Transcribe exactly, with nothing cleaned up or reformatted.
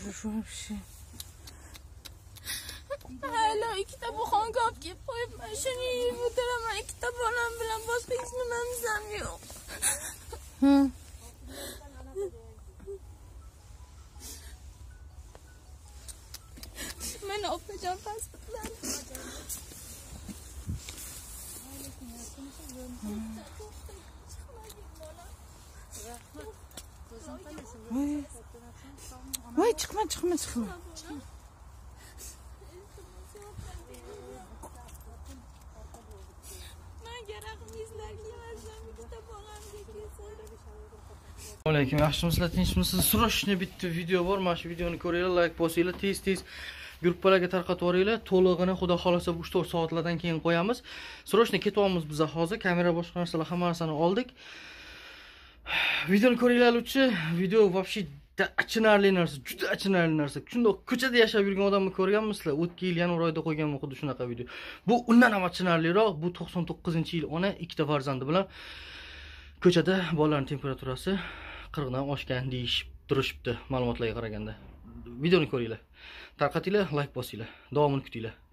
Shunshi. Hala ikkita buxon kop kelib qo'yibman. Shuni yeb o'tiraman. Ikkita bolam bilan boshqa hech nimamiz ham yo'q. Hı. Meni opajon pasportlar. Voy. Voy, chiqma, chiqma, chiqma. Aleyküm, yaxshimisizlar, tinchmisizlar? Srochniy bitta video bor. Mana shu videoni ko'ringlar, like bosinglar, tez-tez gruppalarga tarqatib yuboringlar. To'lig'ini xudo xolasa uch to'rt soatlardan keyin qo'yamiz. Srochniy ketyapmiz biz hozir. Kamera boshqa narsalar hamma narsani oldik. Videoni ko'ringlar-chi. Video вообще achinarli narsa, juda achinarli narsa. Shunday ko'chada yashab yurgan odamni ko'rganmisizlar? O'tgan yil yanvar oyida qo'yganman xuddi shunaqa video. Bu undan ham achinarliroq. Bu to'qson to'qqizinchi yil ona ikkita farzandi bilan ko'chada bolalarning temperaturasi qirq dan oshgan deyishib turishibdi ma'lumotlarga qaraganda. Videoni ko'ringlar. Tarqatinglar, like bosinglar. Davomini kutinglar.